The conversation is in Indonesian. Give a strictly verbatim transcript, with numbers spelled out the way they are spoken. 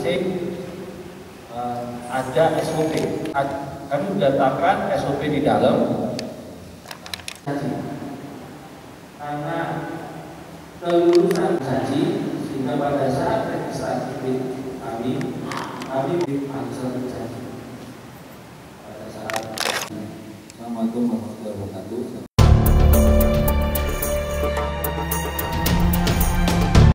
masing-masing uh, ada S O P. Kami mendatangkan S O P di dalam. Karena kelulusan haji, sehingga pada saat registrasi kami, kami langsung terjadi pada saat. Assalamualaikum warahmatullahi wabarakatuh.